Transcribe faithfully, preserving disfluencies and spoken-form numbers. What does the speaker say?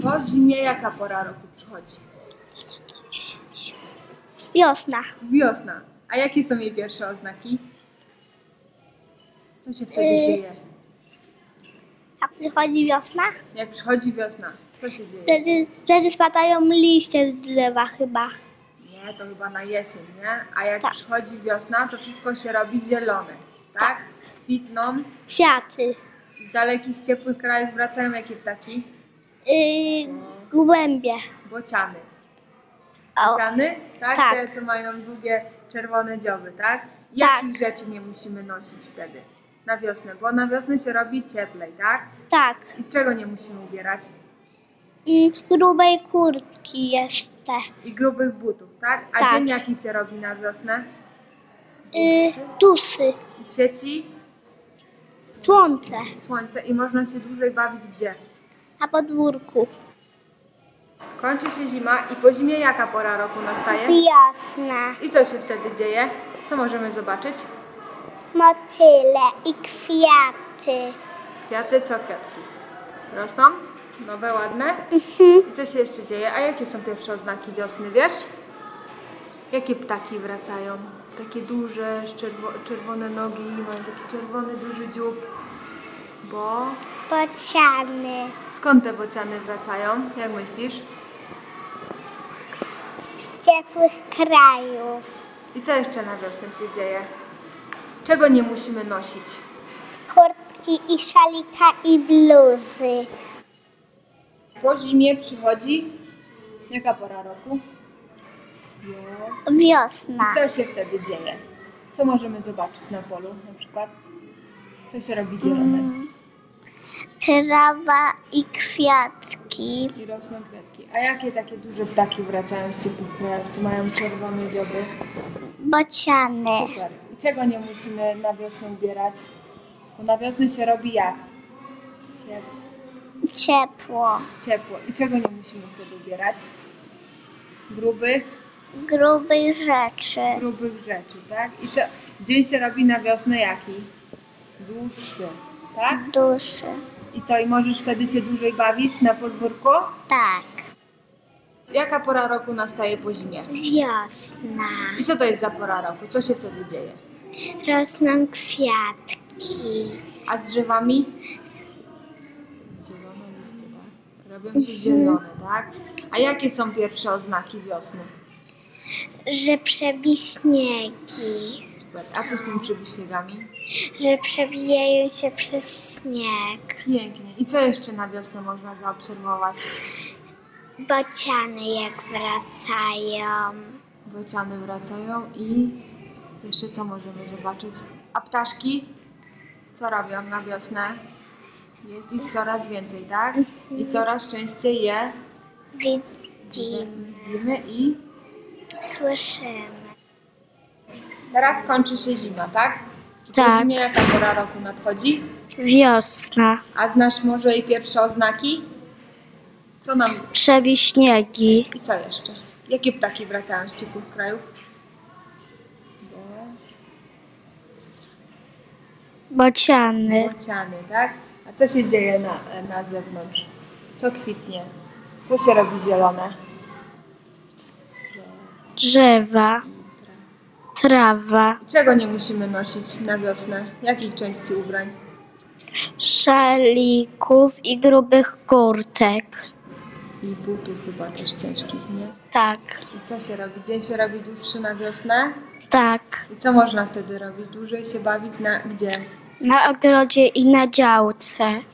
Po zimie jaka pora roku przychodzi? Wiosna. Wiosna. A jakie są jej pierwsze oznaki? Co się wtedy Yy. dzieje? Jak przychodzi wiosna, Jak przychodzi wiosna, co się dzieje? wtedy, wtedy spadają liście z drzewa chyba. Nie, to chyba na jesień, nie? A jak Tak. przychodzi wiosna, to wszystko się robi zielone, tak? Tak. Kwitną. Kwiaty. Z dalekich, ciepłych krajów wracają jakie ptaki? Yy, głębie. Bociany. O, Bociany? Tak? Tak. Te, co mają długie, czerwone dzioby, tak? Tak. Jakich rzeczy nie musimy nosić wtedy? Na wiosnę, bo na wiosnę się robi cieplej, tak? tak. I czego nie musimy ubierać? Yy, grubej kurtki jeszcze. I grubych butów, tak? A Tak. dzień jaki się robi na wiosnę? Yy, dusy. I świeci Słońce. słońce i można się dłużej bawić gdzie? Na podwórku. Kończy się zima i po zimie jaka pora roku nastaje? Wiosna. I co się wtedy dzieje? Co możemy zobaczyć? Motyle i kwiaty. Kwiaty, co kwiatki? Rosną? Nowe, ładne? Mhm. I co się jeszcze dzieje? A jakie są pierwsze oznaki wiosny, wiesz? Jakie ptaki wracają? Takie duże, czerwo czerwone nogi, mają taki czerwony, duży dziób. Bo... Bociany. Skąd te bociany wracają? Jak myślisz? Z ciepłych krajów. I co jeszcze na wiosnę się dzieje? Czego nie musimy nosić? Kurtki i szalika i bluzy. Po zimie przychodzi... Jaka pora roku? Wiosna. Wiosna. I co się wtedy dzieje? Co możemy zobaczyć na polu na przykład? Co się robi zielone? Mm. Trawa i kwiatki. I rosną kwiatki. A jakie takie duże ptaki wracają z ciepłych krajów, co mają czerwone dzioby? Bociany. Super. I czego nie musimy na wiosnę ubierać? Bo na wiosnę się robi jak? Ciepło. Ciepło. Ciepło. I czego nie musimy wtedy ubierać? Grubych? Grubych rzeczy. Grubych rzeczy, tak? I co? Dzień się robi na wiosnę jaki? Dłuższy, tak? Duszy. I co? I możesz wtedy się dłużej bawić na podwórku? Tak. Jaka pora roku nastaje po zimie? Wiosna. I co to jest za pora roku? Co się wtedy dzieje? Rosną kwiatki. A z drzewami? Zielone liście, tak? Robią się zielone, tak? A jakie są pierwsze oznaki wiosny? Że przebi śniegi. A co z tymi przebiśniegami? Że przebijają się przez śnieg. Pięknie. I co jeszcze na wiosnę można zaobserwować? Bociany jak wracają. Bociany wracają i jeszcze co możemy zobaczyć? A ptaszki? Co robią na wiosnę? Jest ich coraz więcej, tak? I coraz częściej je Widzimy. widzimy i Słyszymy. teraz kończy się zima, tak? Po Tak. zimie jaka pora roku nadchodzi? Wiosna. A znasz może jej pierwsze oznaki? Co nam... Przebi śniegi. I co jeszcze? Jakie ptaki wracają z ciepłych krajów? Bo... Bociany. Bociany, tak? A co się dzieje na, na zewnątrz? Co kwitnie? Co się robi zielone? Drzewa. Trawa. Czego nie musimy nosić na wiosnę? Jakich części ubrań? Szalików i grubych kurtek. I butów chyba też ciężkich, nie? Tak. I co się robi? Dzień się robi dłuższy na wiosnę? Tak. I co można wtedy robić? Dłużej się bawić na gdzie? Na ogrodzie i na działce.